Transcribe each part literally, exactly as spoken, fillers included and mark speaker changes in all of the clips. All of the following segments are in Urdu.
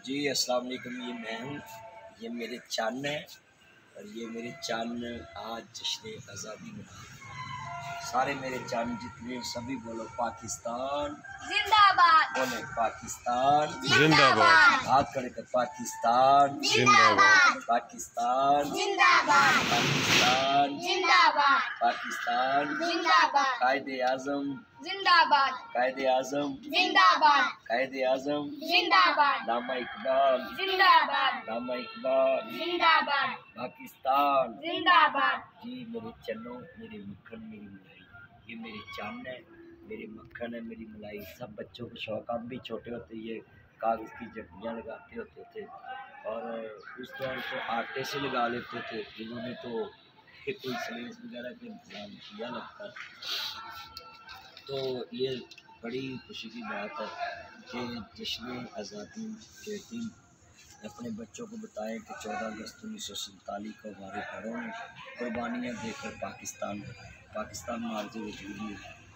Speaker 1: جی السلام علیکم، یہ میں ہوں، یہ میرے چان ہے اور یہ میرے چان آج جشن آزادی منا رہے ہیں۔ سارے میرے چان جتنے سبھی بولو پاکستان
Speaker 2: زندہ باد،
Speaker 1: بولے پاکستان
Speaker 3: زندہ باد،
Speaker 1: ہاتھ کھڑے کر پاکستان
Speaker 3: زندہ باد،
Speaker 1: پاکستان
Speaker 2: زندہ باد،
Speaker 1: پاکستان
Speaker 2: زندہ باد،
Speaker 1: پاکستان
Speaker 2: زندہ باد،
Speaker 1: قائد اعظم
Speaker 2: زندہ باد،
Speaker 1: قائد اعظم
Speaker 2: زندہ باد،
Speaker 1: قائد اعظم
Speaker 2: زندہ باد،
Speaker 1: علامہ اقبال
Speaker 2: زندہ باد،
Speaker 1: علامہ اقبال
Speaker 2: زندہ باد،
Speaker 1: پاکستان
Speaker 2: زندہ باد۔
Speaker 1: جی میرے چنو، میرے مکھن، میری ملائی، یہ میرے چان ہے، میرے مکھن ہے، میری ملائی۔ سب بچوں کو شوق، اب بھی چھوٹے ہوتے یہ کاغذ کی جٹیاں لگاتے ہوتے تھے اور اس دور کو آٹے سے لگا لیتے تھے، انہوں نے تو کوئی سلیس وغیرہ کا انتظام کیا لگتا ہے۔ تو یہ بڑی خوشی کی بات ہے کہ جشن آزادی کے دن اپنے بچوں کو بتائیں کہ چودہ اگست انیس سو سینتالیس کو ہمارے گھروں میں قربانیاں دے کر پاکستان پاکستان مارج وجود میں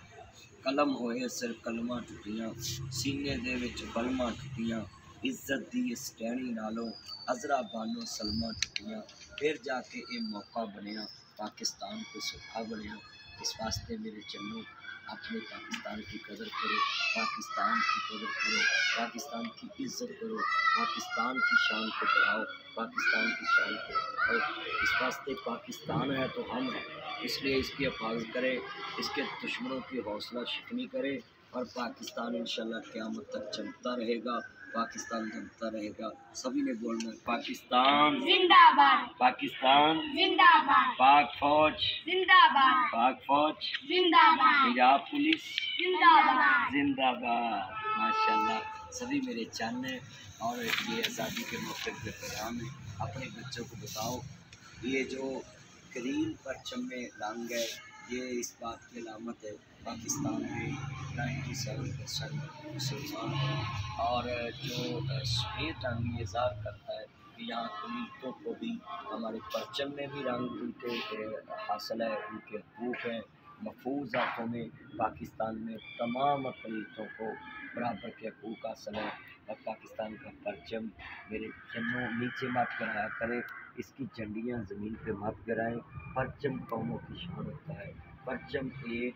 Speaker 1: قلم ہوئے صرف کلمہ ٹوٹیاں، سینے دے وچ بلمہ ٹوٹیاں، عزت دی اس ٹہنی نالوں عذرا بانو سلمہ ٹوٹیاں، پھر جا کے یہ موقع بنیا پاکستان کو سکھا بنیا۔ اس واسطے میرے چنو اپنے پاکستان کی قدر کرو، پاکستان کی قدر کرو، پاکستان کی عزت کرو، پاکستان کی شان کو بڑھاؤ، پاکستان کی شان کو بڑھاؤ۔ اس واسطے پاکستان ہے تو ہم ہیں، اس لیے اس کی حفاظت کریں، اس کے دشمنوں کی حوصلہ شکنی کریں اور پاکستان انشاءاللہ قیامت تک چمکتا رہے گا، پاکستان جمتا رہے گا۔ سبھی نے بولنا ہے پاکستان
Speaker 2: زندہ باد،
Speaker 1: پاکستان
Speaker 2: زندہ باد،
Speaker 1: پاک فوج
Speaker 2: زندہ باد،
Speaker 1: پاک فوج
Speaker 2: زندہ باد،
Speaker 1: پنجاب پولیس
Speaker 2: زندہ باد۔
Speaker 1: زندہ باد۔ ماشاءاللہ سبھی میرے چان ہیں اور یہ آزادی کے موقع پہ پیغام ہے، اپنے بچوں کو بتاؤ یہ جو گرین پرچم میں رنگ ہے یہ اس بات کی علامت ہے پاکستان میں نائنٹی سیون پرسینٹ مسلمان ہیں اور جو سفید رنگ یہ اظہار کرتا ہے کہ یہاں اقلیتوں کو بھی ہمارے پرچم میں بھی رنگ ان کے حاصل ہے، ان کے حقوق ہیں محفوظ ہاتھوں میں۔ پاکستان میں تمام اقلیتوں کو برابر کے حقوق حاصل ہیں اور پاکستان کا پرچم میرے چنوں نیچے مت گرایا کرے، اس کی جھنڈیاں زمین پہ مت گرائیں۔ پرچم قوموں کی شان ہوتا ہے، پرچم ایک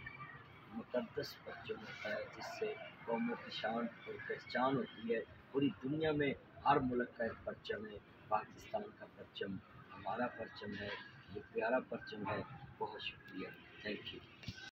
Speaker 1: مقدس پرچم ہوتا ہے جس سے قوموں کی شان اور پہچان ہوتی ہے۔ پوری دنیا میں ہر ملک کا ایک پرچم ہے، پاکستان کا پرچم ہمارا پرچم ہے، یہ پیارا پرچم ہے۔ بہت شکریہ، تھینک یو۔